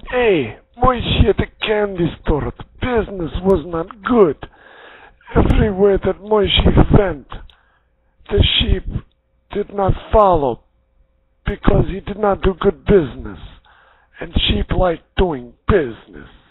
Hey, Moishe at the candy store, the business was not good. Everywhere that Moishe went, the sheep did not follow because he did not do good business. And sheep like doing business.